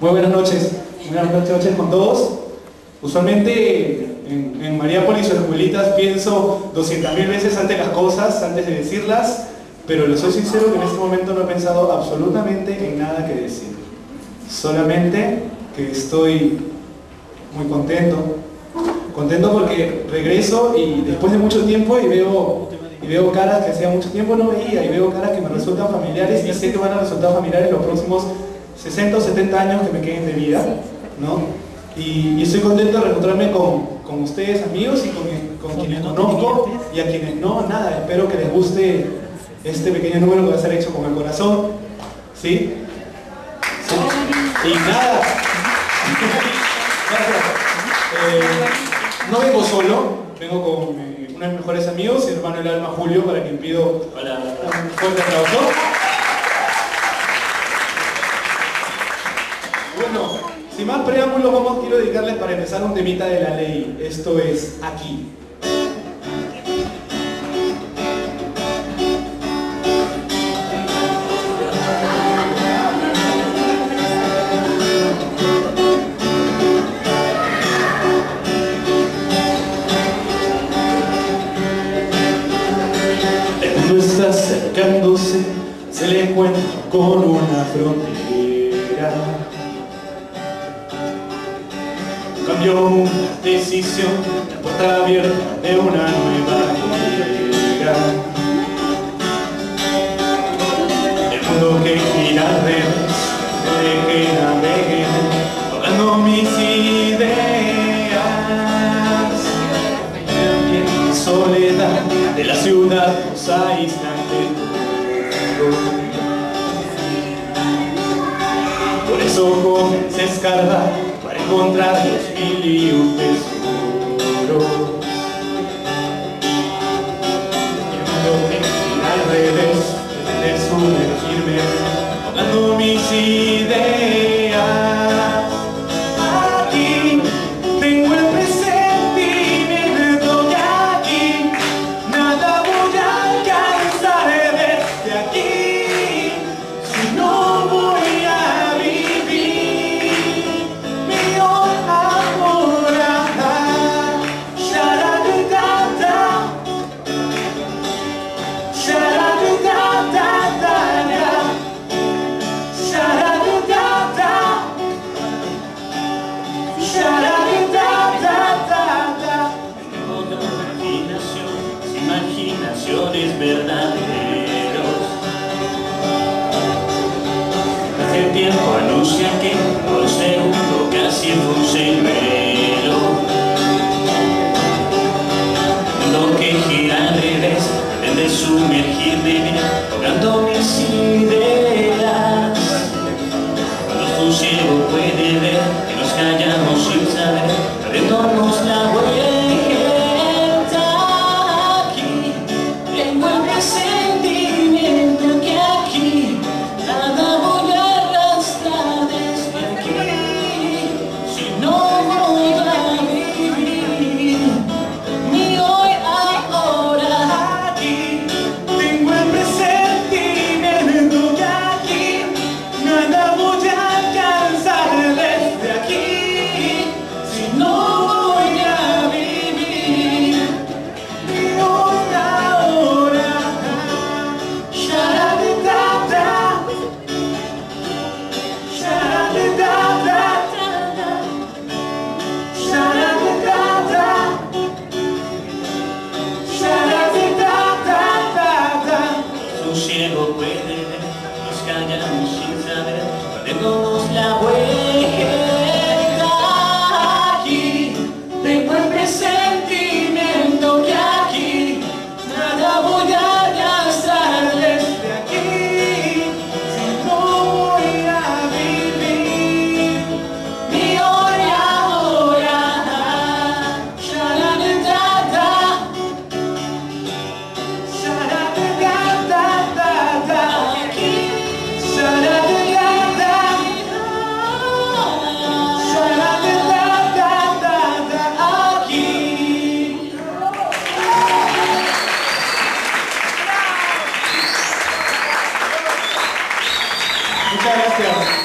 Muy buenas noches con todos. Usualmente en Mariápolis o en Abuelitas pienso 200.000 veces antes las cosas, antes de decirlas, pero les soy sincero que en este momento no he pensado absolutamente en nada que decir. Solamente que estoy muy contento porque regreso y después de mucho tiempo y veo caras que hacía mucho tiempo no veía, y veo caras que me resultan familiares y sé que van a resultar familiares los próximos 60 o 70 años que me queden de vida, ¿no? Y estoy contento de reencontrarme con ustedes, amigos, y con quienes conozco, y a quienes no, nada, espero que les guste este pequeño número que va a ser hecho con el corazón, ¿sí? ¿Sí? Y nada, no vengo solo, vengo con uno de mis mejores amigos, el hermano del alma Julio, para quien pido un fuerte aplauso. Bueno, sin más preámbulos, quiero dedicarles para empezar un temita de la ley. Esto es Aquí. El mundo está acercándose, se le encuentra con una frontera. Cambió una decisión, la puerta abierta de una nueva era. El mundo que gira al revés, de que navegue, ahogando mis ideas. En soledad de la ciudad nos aíslan de todo. Por eso comencé a escarbar para encontrar los mil y un tesoros. Y el mundo que gira al revés, de sumergirme, ahogando mis ideas. Aquí tengo el presentimiento que aquí nada voy a alcanzar desde aquí. Si no voy a vivir mi ahora. Sharadudada, sharadudada, sharadudada, sharadudada. Imaginaciones verdaderos. Hace tiempo anuncia que por segundo casi fue un señuelo. Lo que gira al revés, pretende sumergirme, ahogando mis ideas. Cuando tu ciego puede ver que nos callamos sin saber, perdiéndonos la vuelta. La vuelta. Aquí tengo el presentimiento que aquí nada voy a alcanzar desde aquí. Si no voy a vivir mi hoy ahora. Sharadudada, sharadudada, aquí sharadudada. Muchas gracias.